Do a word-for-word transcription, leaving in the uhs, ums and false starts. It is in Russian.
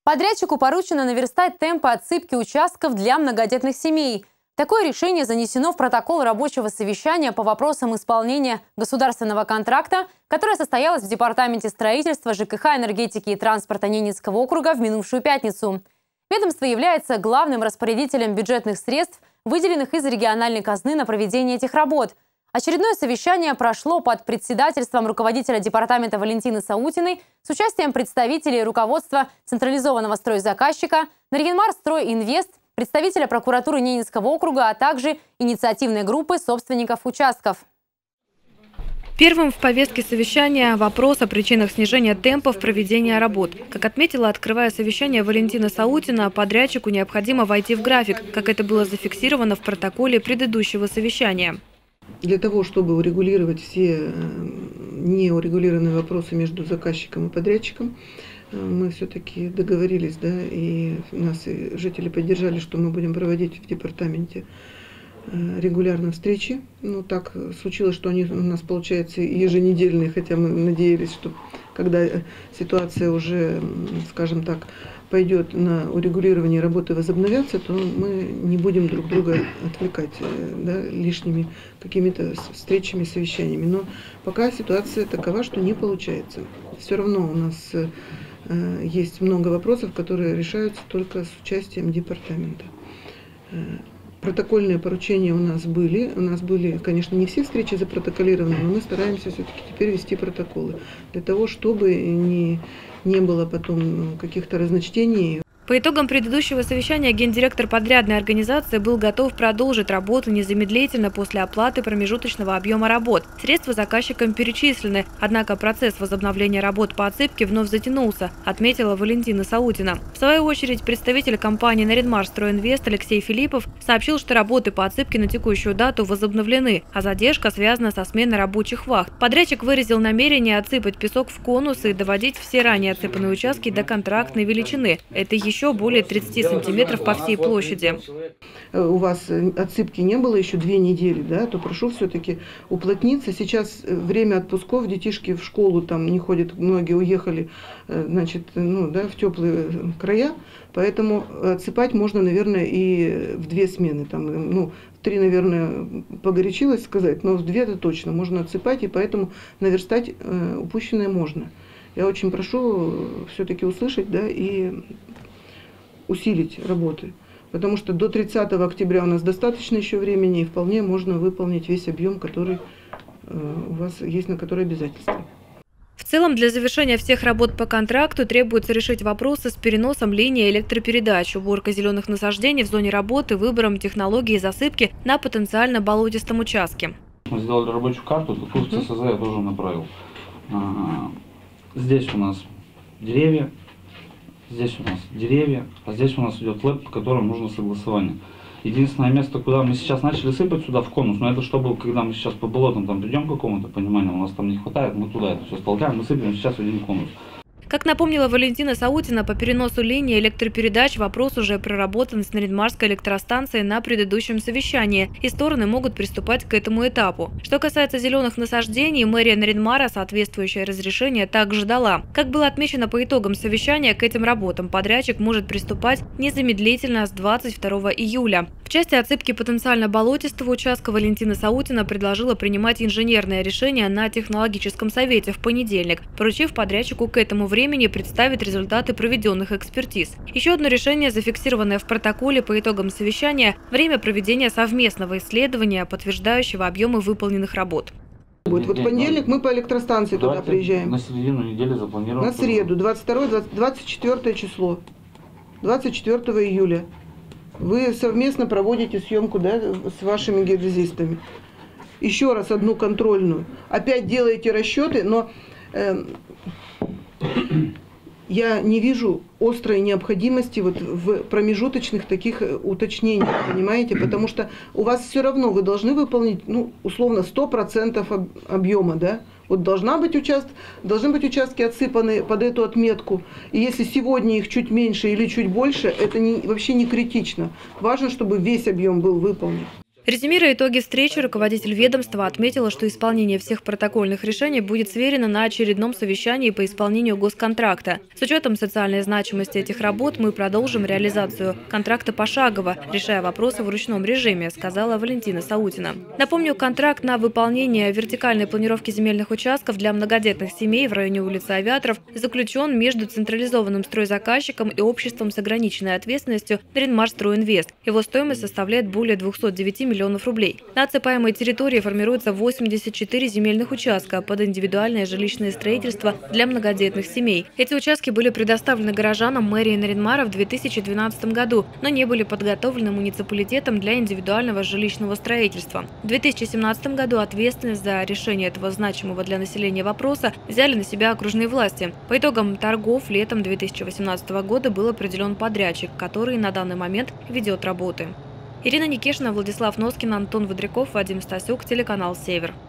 Подрядчику поручено наверстать темпы отсыпки участков для многодетных семей. Такое решение занесено в протокол рабочего совещания по вопросам исполнения государственного контракта, которое состоялось в Департаменте строительства, ЖКХ, энергетики и транспорта Ненецкого округа в минувшую пятницу. Ведомство является главным распорядителем бюджетных средств, выделенных из региональной казны на проведение этих работ. Очередное совещание прошло под председательством руководителя департамента Валентины Саутиной с участием представителей руководства централизованного стройзаказчика, Нарьян-Мар Стройинвест, представителя прокуратуры Ненецкого округа, а также инициативной группы собственников участков. Первым в повестке совещания вопрос о причинах снижения темпов проведения работ. Как отметила, открывая совещание Валентина Саутина, подрядчику необходимо войти в график, как это было зафиксировано в протоколе предыдущего совещания. Для того, чтобы урегулировать все неурегулированные вопросы между заказчиком и подрядчиком, мы все-таки договорились, да, и нас и жители поддержали, что мы будем проводить в департаменте регулярно встречи. Ну, так случилось, что они у нас, получается, еженедельные, хотя мы надеялись, что когда ситуация уже, скажем так, пойдет на урегулирование, работы возобновятся, то мы не будем друг друга отвлекать, да, лишними какими-то встречами, совещаниями. Но пока ситуация такова, что не получается. Все равно у нас э, есть много вопросов, которые решаются только с участием департамента. Протокольные поручения у нас были. У нас были, конечно, не все встречи запротоколированы, но мы стараемся все-таки теперь вести протоколы. Для того, чтобы не, не было потом каких-то разночтений. По итогам предыдущего совещания гендиректор подрядной организации был готов продолжить работу незамедлительно после оплаты промежуточного объема работ. Средства заказчикам перечислены, однако процесс возобновления работ по отсыпке вновь затянулся, отметила Валентина Саутина. В свою очередь представитель компании «Нарьян-Мар Стройинвест» Алексей Филиппов сообщил, что работы по отсыпке на текущую дату возобновлены, а задержка связана со сменой рабочих вахт. Подрядчик выразил намерение отсыпать песок в конусы и доводить все ранее отсыпанные участки до контрактной величины. Это еще еще более тридцати сантиметров по всей площади. У вас отсыпки не было еще две недели, да, то прошу все-таки уплотниться. Сейчас время отпусков, детишки в школу там не ходят, многие уехали, значит, ну, да, в теплые края, поэтому отсыпать можно, наверное, и в две смены. Там, ну, в три, наверное, погорячилось сказать, но в две это точно можно отсыпать, и поэтому наверстать э, упущенное можно. Я очень прошу все-таки услышать, да, и усилить работы, потому что до тридцатого октября у нас достаточно еще времени, и вполне можно выполнить весь объем, который э, у вас есть, на который обязательства. В целом, для завершения всех работ по контракту требуется решить вопросы с переносом линии электропередач, уборкой зеленых насаждений в зоне работы, выбором технологии засыпки на потенциально болотистом участке. Мы сделали рабочую карту, такую в ЦСЗ я тоже направил. Здесь у нас деревья. Здесь у нас деревья, а здесь у нас идет лэп, по которому нужно согласование. Единственное место, куда мы сейчас начали сыпать сюда в конус, но это чтобы, когда мы сейчас по болотам там придем к какому-то пониманию, у нас там не хватает, мы туда это все столкаем, мы сыпем сейчас в один конус. Как напомнила Валентина Саутина, по переносу линии электропередач вопрос уже проработан с Нарьян-Марской электростанцией на предыдущем совещании, и стороны могут приступать к этому этапу. Что касается зеленых насаждений, мэрия Нарьян-Мара соответствующее разрешение также дала. Как было отмечено по итогам совещания, к этим работам подрядчик может приступать незамедлительно с двадцать второго июля. В части отсыпки потенциально болотистого участка Валентина Саутина предложила принимать инженерное решение на технологическом совете в понедельник, поручив подрядчику к этому времени представить результаты проведенных экспертиз. Еще одно решение, зафиксированное в протоколе по итогам совещания – время проведения совместного исследования, подтверждающего объемы выполненных работ. Вот в понедельник мы по электростанции туда приезжаем. На середину недели запланировано. На среду, двадцать второе двадцать четвёртое число, двадцать четвёртого июля. Вы совместно проводите съемку, да, с вашими геодезистами. Еще раз одну контрольную. Опять делаете расчеты, но э, я не вижу острой необходимости вот в промежуточных таких уточнениях, понимаете? Потому что у вас все равно, вы должны выполнить, ну, условно, сто процентов объема, да? Вот должна быть участок, должны быть участки отсыпаны под эту отметку. И если сегодня их чуть меньше или чуть больше, это не, вообще не критично. Важно, чтобы весь объем был выполнен. Резюмируя итоги встречи, руководитель ведомства отметила, что исполнение всех протокольных решений будет сверено на очередном совещании по исполнению госконтракта. С учетом социальной значимости этих работ мы продолжим реализацию контракта пошагово, решая вопросы в ручном режиме, сказала Валентина Саутина. Напомню, контракт на выполнение вертикальной планировки земельных участков для многодетных семей в районе улицы Авиаторов заключен между централизованным стройзаказчиком и обществом с ограниченной ответственностью Наринмарстройинвест. Его стоимость составляет более двухсот девяти миллионов рублей. На отсыпаемой территории формируется восемьдесят четыре земельных участка под индивидуальное жилищное строительство для многодетных семей. Эти участки были предоставлены горожанам мэрии Наринмара в две тысячи двенадцатом году, но не были подготовлены муниципалитетом для индивидуального жилищного строительства. В две тысячи семнадцатом году ответственность за решение этого значимого для населения вопроса взяли на себя окружные власти. По итогам торгов летом две тысячи восемнадцатого года был определен подрядчик, который на данный момент ведет работы. Ирина Никешина, Владислав Носкин, Антон Водряков, Вадим Стасюк, телеканал «Север».